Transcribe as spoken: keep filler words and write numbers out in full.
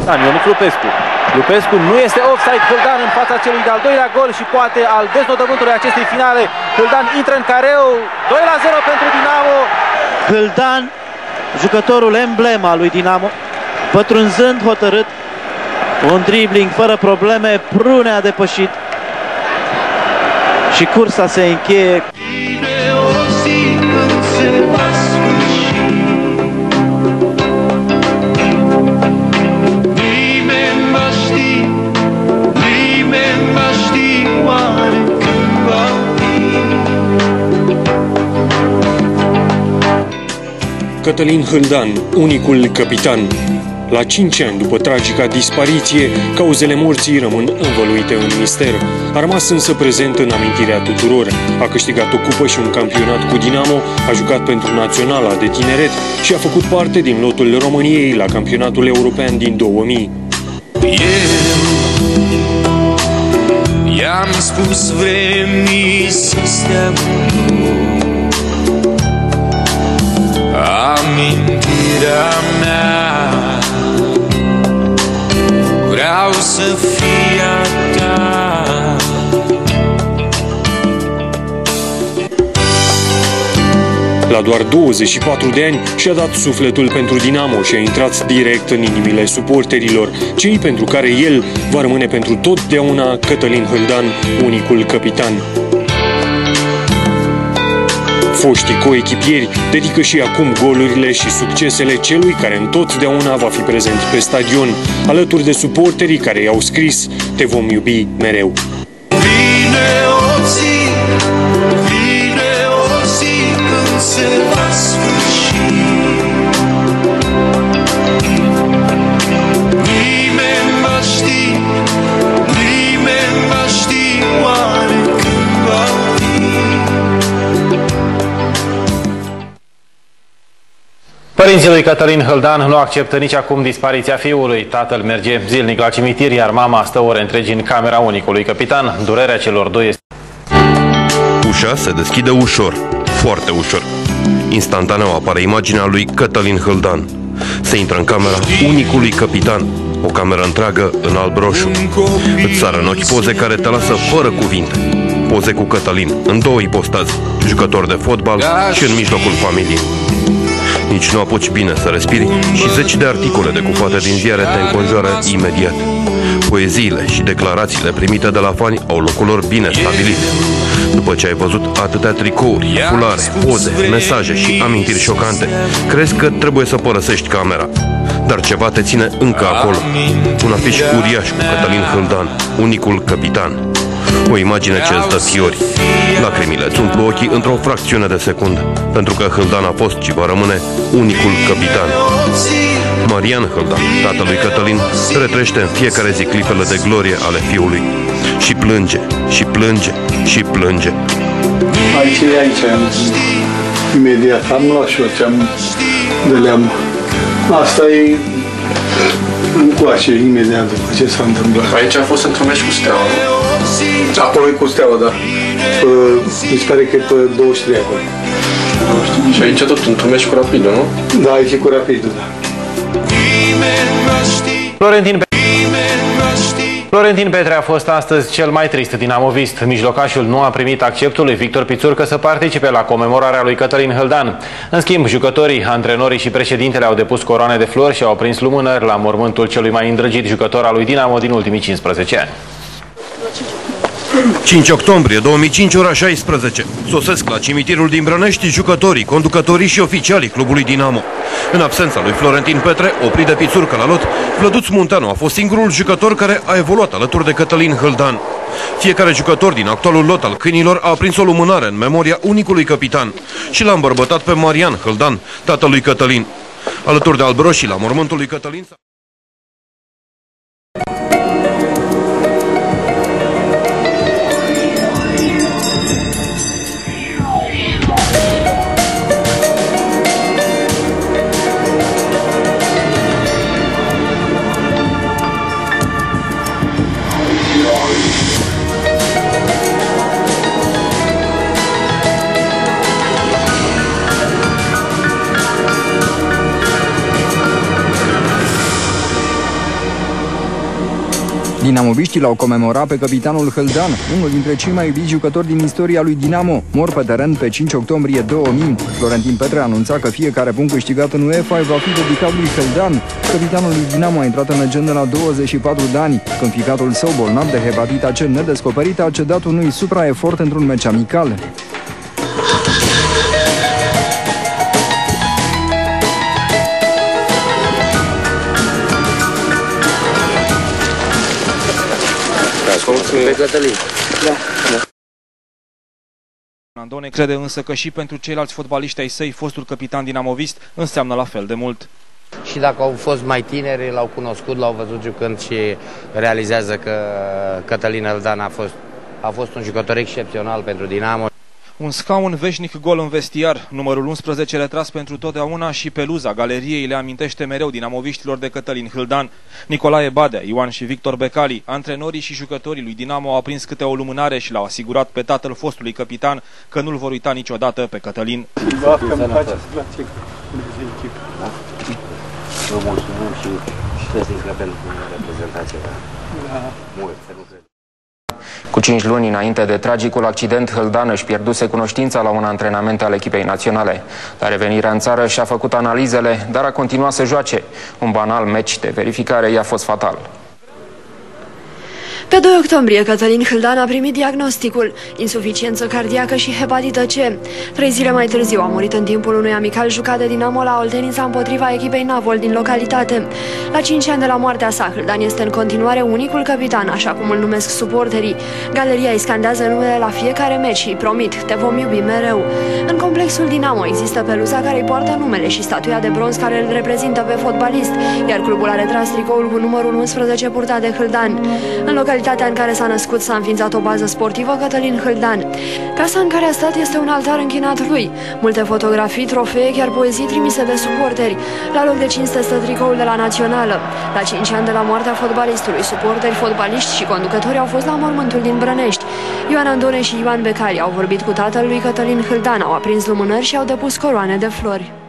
Da, Ionuț Lupescu. Lupescu nu este offside. Hâldan în fața celui de-al doilea gol și poate al deznodământului acestei finale. Hâldan intră în careu. doi la zero pentru Dinamo. Hâldan, jucătorul emblema lui Dinamo, pătrunzând hotărât, un dribbling fără probleme, Prune a depășit și cursa se încheie. Cătălin Hâldan, unicul capitan. La cinci ani după tragica dispariție, cauzele morții rămân învăluite în mister. A rămas însă prezent în amintirea tuturor. A câștigat o cupă și un campionat cu Dinamo, a jucat pentru Naționala de tineret și a făcut parte din lotul României la campionatul european din două mii. I-am spus vremii să stea amintirea mea, vreau să fie a ta. La doar douăzeci și patru de ani și-a dat sufletul pentru Dinamo și a intrat direct în inimile suporterilor, cei pentru care el va rămâne pentru totdeauna Cătălin Hâldan, unicul capitan. Foștii coechipieri dedică și acum golurile și succesele celui care întotdeauna va fi prezent pe stadion, alături de suporterii care i-au scris "Te vom iubi mereu". Vine o zi, vine o zi când se va sfârși. Nimeni va ști, nimeni va ști oare când va fi. Părinții lui Cătălin Hâldan nu acceptă nici acum dispariția fiului. Tatăl merge zilnic la cimitir, iar mama stă ore întregi în camera unicului capitan. Durerea celor doi este... Ușa se deschide ușor, foarte ușor. Instantaneu apare imaginea lui Cătălin Hâldan. Se intră în camera unicului capitan, o cameră întreagă în alb-roșu. Îți sară în ochi poze care te lasă fără cuvinte. Poze cu Cătălin, în două ipostaze, jucător de fotbal și în mijlocul familiei. Nici nu apuci bine să respiri și zeci de articole decupate din ziare te înconjoară imediat. Poeziile și declarațiile primite de la fani au locul lor bine stabilit. După ce ai văzut atâtea tricouri, fulare, poze, mesaje și amintiri șocante, crezi că trebuie să părăsești camera. Dar ceva te ține încă acolo. Un afiș uriaș cu Cătălin Hâldan, unicul capitan. O imagine ce îți dă fiori. Lacrimile îți umplu ochii într-o fracțiune de secundă, pentru că Hâldan a fost și va rămâne unicul capitan. Marian Hâldan, tatălui Cătălin, retrește în fiecare zi clipele de glorie ale fiului. Și plânge, și plânge, și plânge. Aici e aici, imediat, am luat și eu ce-am de leam. Asta e încoace, imediat după ce s-a întâmplat. Aici a fost într-un meci cu Steaua, nu? Acolo e cu Steaua, da. Mi se pare că e pe douăzeci și trei acolo. Și aici tot într-un meci cu Rapidul, nu? Da, aici e cu Rapidul, da. Florentin Florentin Petre a fost astăzi cel mai trist dinamovist. Mijlocașul nu a primit acceptul lui Victor Pițurcă să participe la comemorarea lui Cătălin Hâldan. În schimb, jucătorii, antrenorii și președintele au depus coroane de flori și au prins lumânări la mormântul celui mai îndrăgit jucător al lui Dinamo din ultimii cincisprezece ani. cinci octombrie două mii cinci, ora șaisprezece. Sosesc la cimitirul din Brănești jucătorii, conducătorii și oficialii clubului Dinamo. În absența lui Florentin Petre, oprit de Pițurcă la lot, Vlăduț Munteanu a fost singurul jucător care a evoluat alături de Cătălin Hâldan. Fiecare jucător din actualul lot al câinilor a aprins o lumânare în memoria unicului capitan și l-a îmbărbătat pe Marian Hâldan, tatălui Cătălin. Alături de albroșii la mormântul lui Cătălin... Dinamoviștii l-au comemorat pe capitanul Hâldan, unul dintre cei mai iubiți jucători din istoria lui Dinamo, mor pe teren pe cinci octombrie două mii. Florentin Petre anunța că fiecare punct câștigat în UEFA va fi dedicat lui Hâldan. Capitanul lui Dinamo a intrat în legendă la douăzeci și patru de ani, când fiicatul său bolnav de hepatita C nedescoperită a cedat unui supraefort într-un meci amical. Pe Cătălin. Da. Andone crede însă că și pentru ceilalți fotbaliști ai săi, fostul capitan dinamovist înseamnă la fel de mult. Și dacă au fost mai tineri, l-au cunoscut, l-au văzut jucând și realizează că Cătălin Hâldan a fost, a fost un jucător excepțional pentru Dinamo. Un scaun veșnic gol în vestiar, numărul unsprezece retras pentru totdeauna și peluza galeriei le amintește mereu dinamoviștilor de Cătălin Hâldan. Nicolae Badea, Ioan și Victor Becali, antrenorii și jucătorii lui Dinamo au aprins câte o lumânare și l-au asigurat pe tatăl fostului capitan că nu-l vor uita niciodată pe Cătălin. Vă mulțumim și știți că pentru reprezentația mult, să nu cred. Cu cinci luni înainte de tragicul accident, Hâldan își pierduse cunoștința la un antrenament al echipei naționale. La revenirea în țară și-a făcut analizele, dar a continuat să joace. Un banal meci de verificare i-a fost fatal. Pe doi octombrie, Cătălin Hâldan a primit diagnosticul, insuficiență cardiacă și hepatită C. Trei zile mai târziu a murit în timpul unui amical jucat de Dinamo la Oltenița împotriva echipei Navol din localitate. La cinci ani de la moartea sa, Hâldan este în continuare unicul capitan, așa cum îl numesc suporterii. Galeria îi scandează numele la fiecare meci și îi promit, te vom iubi mereu. În complexul Dinamo există peluza care îi poartă numele și statuia de bronz care îl reprezintă pe fotbalist, iar clubul a retras tricoul cu numărul unsprezece purtat de Hâldan. În localitatea în care s-a născut s-a înființat o bază sportivă Cătălin Hâldan. Casa în care a stat este un altar închinat lui. Multe fotografii, trofee, chiar poezii trimise de suporteri. La loc de cinste stă tricoul de la Națională. La cinci ani de la moartea fotbalistului, suporteri, fotbaliști și conducători au fost la mormântul din Brănești. Ioan Andone și Ioan Becali au vorbit cu tatăl lui Cătălin Hâldan, au aprins lumânări și au depus coroane de flori.